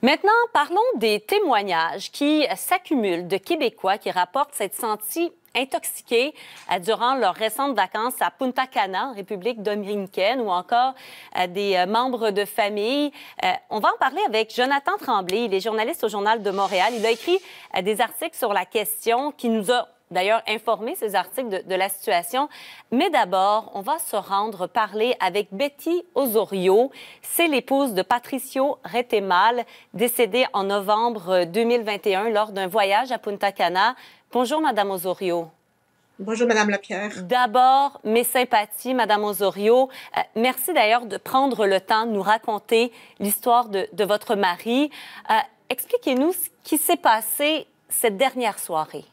Maintenant, parlons des témoignages qui s'accumulent de Québécois qui rapportent s'être sentis intoxiqués durant leurs récentes vacances à Punta Cana, en République dominicaine, ou encore des membres de famille. On va en parler avec Jonathan Tremblay. Il est journaliste au Journal de Montréal. Il a écrit des articles sur la question qui nous a d'ailleurs informé, ces articles, de la situation. Mais d'abord, on va se rendre parler avec Betty Osorio. C'est l'épouse de Patricio Retemal, décédé en novembre 2021 lors d'un voyage à Punta Cana. Bonjour, Madame Osorio. Bonjour, Madame Lapierre. D'abord, mes sympathies, Madame Osorio. Merci d'ailleurs de prendre le temps de nous raconter l'histoire de votre mari. Expliquez-nous ce qui s'est passé cette dernière soirée.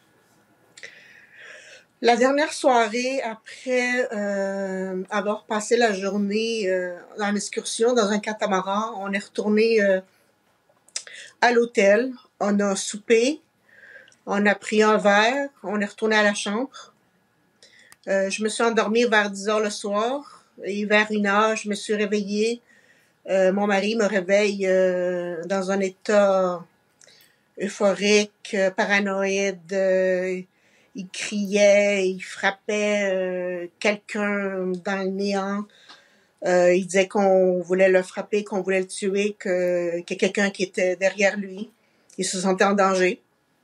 La dernière soirée, après avoir passé la journée en excursion dans un catamaran, on est retourné à l'hôtel. On a soupé, on a pris un verre, on est retourné à la chambre. Je me suis endormie vers 10 heures le soir et vers 1 heure, je me suis réveillée. Mon mari me réveille dans un état euphorique, paranoïde. Il criait, il frappait quelqu'un dans le néant. Il disait qu'on voulait le frapper, qu'on voulait le tuer, qu'il y a quelqu'un qui était derrière lui. Il se sentait en danger.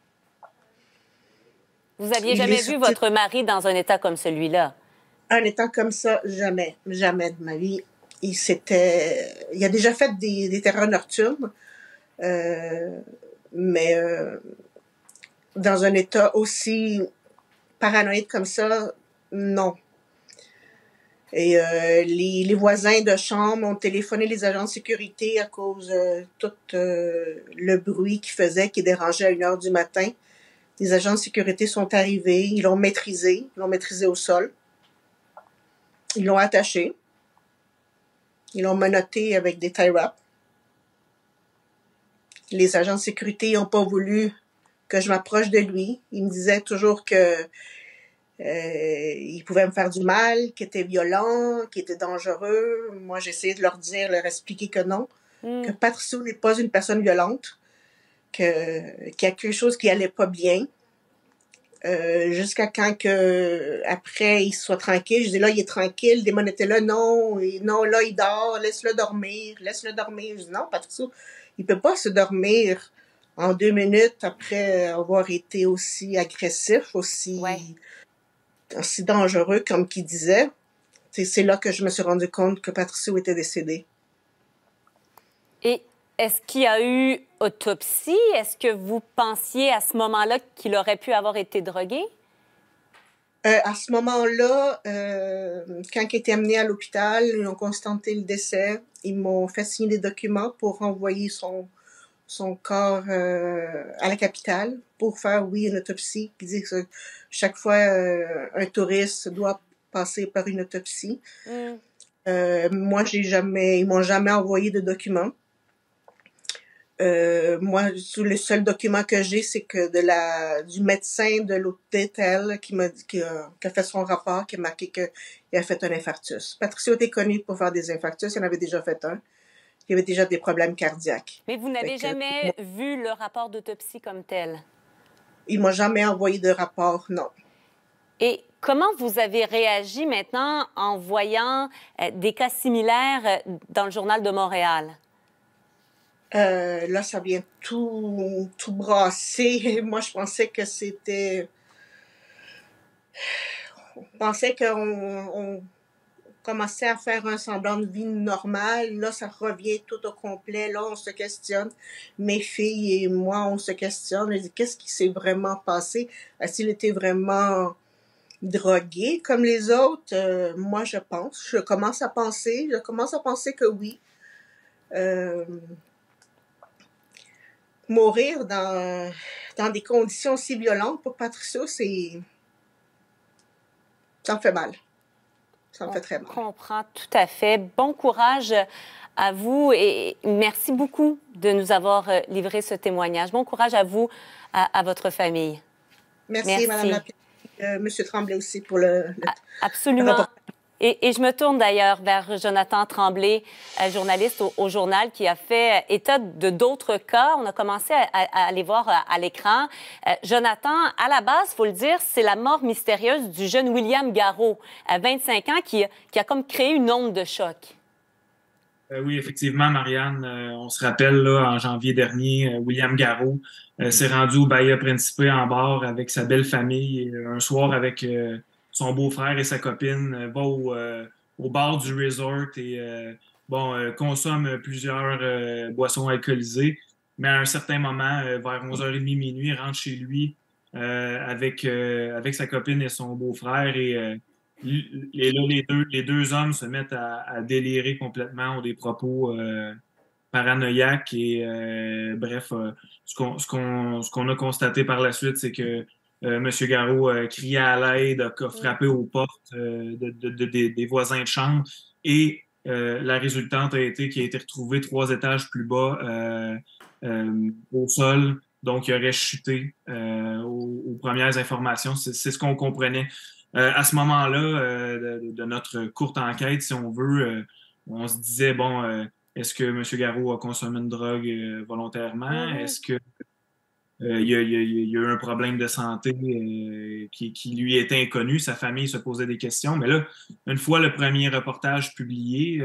Vous aviez jamais vu votre mari dans un état comme celui-là? Un état comme ça, jamais. Jamais de ma vie. Il a déjà fait des terreurs nocturnes, mais dans un état aussi paranoïde comme ça, non. Et les voisins de chambre ont téléphoné les agents de sécurité à cause de tout le bruit qu'ils faisaient, qui dérangeait à 1 heure du matin. Les agents de sécurité sont arrivés, ils l'ont maîtrisé au sol. Ils l'ont attaché. Ils l'ont menotté avec des tie-wraps. Les agents de sécurité n'ont pas voulu que je m'approche de lui. Ils me disaient toujours que il pouvait me faire du mal, qu'il était violent, qu'il était dangereux. Moi, j'ai essayé de leur expliquer que non, que Patricio n'est pas une personne violente, qu'il y a quelque chose qui allait pas bien. Jusqu'à quand après il soit tranquille. Je dis là, il est tranquille. Damon était là, non, là, il dort, laisse-le dormir. Je dis non, Patricio, il peut pas se dormir en 2 minutes après avoir été aussi agressif, aussi dangereux, comme qu'il disait. C'est là que je me suis rendu compte que Patricio était décédé. Et est-ce qu'il y a eu autopsie? Est-ce que vous pensiez à ce moment-là qu'il aurait pu avoir été drogué? À ce moment-là, quand il était amené à l'hôpital, ils ont constaté le décès. Ils m'ont fait signer des documents pour envoyer son corps à la capitale pour faire, oui, une autopsie. Qui dit que chaque fois, un touriste doit passer par une autopsie. Moi, ils m'ont jamais envoyé de documents. Moi, le seul document que j'ai, c'est que du médecin de l'hôtel qui a fait son rapport, qui a marqué qu'il a fait un infarctus. Patricio était connu pour faire des infarctus, il en avait déjà fait un. Il avait déjà des problèmes cardiaques. Mais vous n'avez jamais vu le rapport d'autopsie comme tel? Il m'a jamais envoyé de rapport, non. Et comment vous avez réagi maintenant en voyant des cas similaires dans le Journal de Montréal? Là, ça vient tout brasser. Moi, je pensais que c'était... On pensait qu'on commençait à faire un semblant de vie normale. Là, ça revient tout au complet. Là, on se questionne. Mes filles et moi, on se questionne. On dit, qu'est-ce qui s'est vraiment passé? Est-ce qu'il était vraiment drogué comme les autres? Moi, je commence à penser que oui. Mourir dans des conditions si violentes pour Patricio, ça me fait mal. Ça me fait très mal. Je comprends tout à fait. Bon courage à vous et merci beaucoup de nous avoir livré ce témoignage. Bon courage à vous, à votre famille. Merci. Madame Lapierre. Monsieur Tremblay aussi pour Absolument. Et je me tourne d'ailleurs vers Jonathan Tremblay, journaliste au Journal, qui a fait état de d'autres cas. On a commencé à les voir à l'écran. Jonathan, à la base, il faut le dire, c'est la mort mystérieuse du jeune William Garreau, à 25 ans, qui a comme créé une onde de choc. Oui, effectivement, Marianne, on se rappelle là, en janvier dernier, William Garreau s'est rendu au Bahia Principe en bar avec sa belle famille. Et, un soir avec son beau-frère et sa copine, va au bar du resort et consomme plusieurs boissons alcoolisées. Mais à un certain moment, vers 11h30 minuit, il rentre chez lui avec sa copine et son beau-frère et là, les deux hommes se mettent à délirer complètement, ont des propos paranoïaques et bref, ce qu'on a constaté par la suite, c'est que M. Garreau criait à l'aide, a frappé aux portes des voisins de chambre et la résultante a été qu'il a été retrouvé 3 étages plus bas au sol. Donc, il aurait chuté aux premières informations. C'est ce qu'on comprenait. À ce moment-là, de notre courte enquête, si on veut, on se disait, bon, est-ce que M. Garreau a consommé une drogue volontairement? Est-ce que il y a eu un problème de santé qui lui était inconnu? Sa famille se posait des questions. Mais là, une fois le premier reportage publié,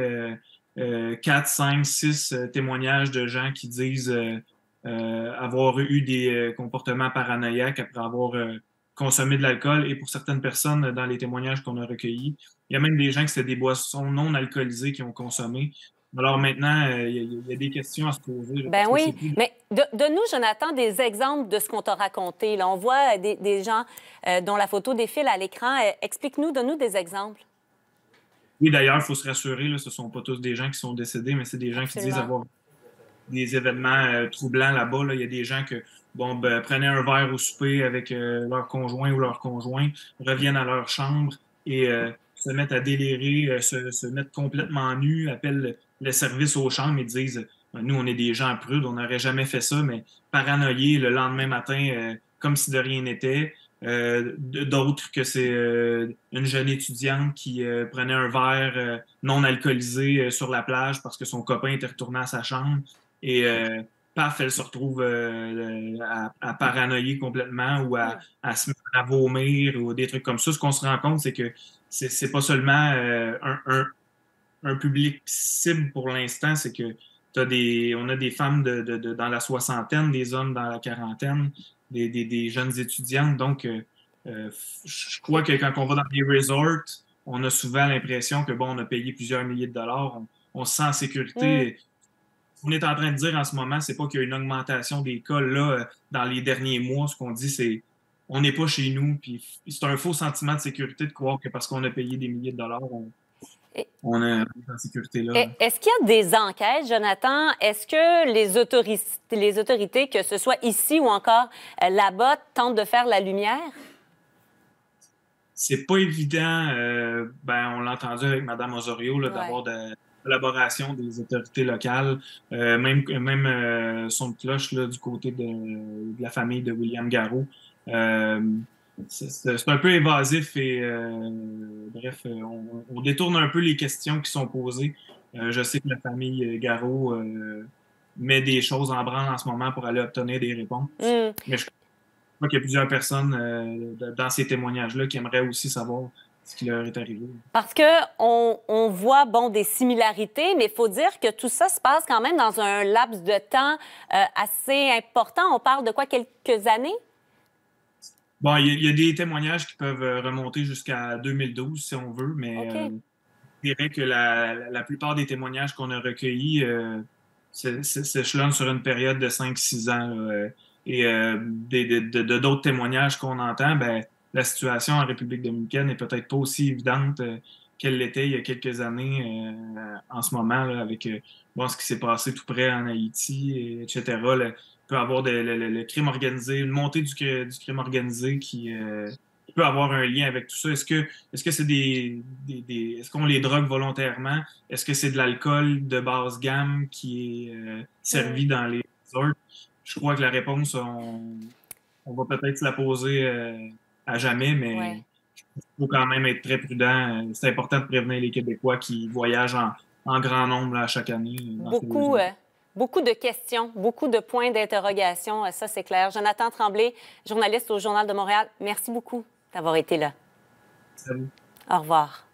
4, 5, 6 témoignages de gens qui disent avoir eu des comportements paranoïaques après avoir consommer de l'alcool et pour certaines personnes, dans les témoignages qu'on a recueillis, il y a même des gens qui c'était des boissons non alcoolisées qui ont consommé. Alors maintenant, il y a des questions à se poser. Ben oui, mais donne-nous, Jonathan, des exemples de ce qu'on t'a raconté. Là, on voit des gens dont la photo défile à l'écran. Explique-nous, donne-nous des exemples. Oui, d'ailleurs, il faut se rassurer, là, ce ne sont pas tous des gens qui sont décédés, mais c'est des gens qui disent avoir des événements troublants là-bas. Là. Il y a des gens que prenaient un verre au souper avec leur conjoint ou leur conjoint, reviennent à leur chambre et se mettent à délirer, se mettent complètement nus, appellent le service aux chambres et disent nous, on est des gens prudes, on n'aurait jamais fait ça, mais paranoïés le lendemain matin, comme si de rien n'était. D'autres que c'est une jeune étudiante qui prenait un verre non alcoolisé sur la plage parce que son copain était retourné à sa chambre. Et paf, elle se retrouve à paranoïer complètement ou à se mettre à vomir ou des trucs comme ça. Ce qu'on se rend compte, c'est que c'est pas seulement un public cible pour l'instant, c'est que on a des femmes dans la soixantaine, des hommes dans la quarantaine, des jeunes étudiantes. Donc, je crois que quand on va dans des resorts, on a souvent l'impression que, bon, on a payé plusieurs milliers de dollars, on se sent en sécurité. Ce qu'on est en train de dire en ce moment, c'est pas qu'il y a une augmentation des cas là dans les derniers mois. Ce qu'on dit, c'est on n'est pas chez nous. Puis c'est un faux sentiment de sécurité de croire que parce qu'on a payé des milliers de dollars, on est en sécurité là. Est-ce qu'il y a des enquêtes, Jonathan? Est-ce que les autorités, que ce soit ici ou encore là-bas, tentent de faire la lumière? C'est pas évident. On l'a entendu avec Mme Osorio d'avoir de collaboration des autorités locales, même son de cloche là, du côté de la famille de William Garreau. C'est un peu évasif et bref, on détourne un peu les questions qui sont posées. Je sais que la famille Garreau met des choses en branle en ce moment pour aller obtenir des réponses. Mais je crois qu'il y a plusieurs personnes dans ces témoignages-là qui aimeraient aussi savoir ce qui leur est arrivé. Parce qu'on voit, des similarités, mais il faut dire que tout ça se passe quand même dans un laps de temps assez important. On parle de quoi, quelques années? Bon, il y a des témoignages qui peuvent remonter jusqu'à 2012, si on veut, mais je dirais que la plupart des témoignages qu'on a recueillis s'échelonnent sur une période de 5-6 ans. Et d'autres témoignages qu'on entend, la situation en République dominicaine n'est peut-être pas aussi évidente qu'elle l'était il y a quelques années en ce moment, là, avec ce qui s'est passé tout près en Haïti, etc. Il peut y avoir le crime organisé, une montée du crime organisé qui peut avoir un lien avec tout ça. Est-ce que c'est est-ce qu'on les drogue volontairement? Est-ce que c'est de l'alcool de basse gamme qui est servi dans les resorts? Je crois que la réponse, on va peut-être se la poser à jamais, mais faut quand même être très prudent. C'est important de prévenir les Québécois qui voyagent en grand nombre là, chaque année. Beaucoup de questions, beaucoup de points d'interrogation, ça c'est clair. Jonathan Tremblay, journaliste au Journal de Montréal, merci beaucoup d'avoir été là. Salut. Au revoir.